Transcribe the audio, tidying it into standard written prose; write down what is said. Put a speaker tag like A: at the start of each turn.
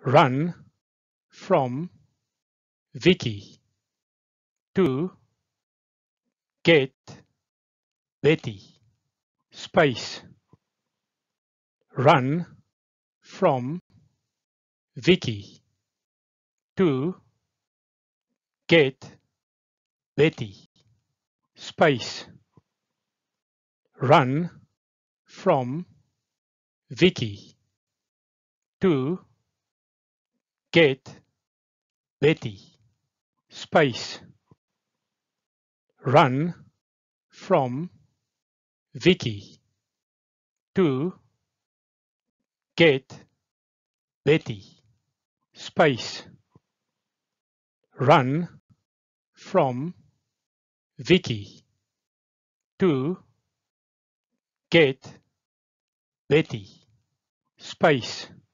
A: Run from Vicky to get Betty. Space. Run from Vicky to get Betty. Space. Run from Vicky to get Betty. Space. Run from Vicky to get Betty. Space. Run from Vicky to get Betty. Space.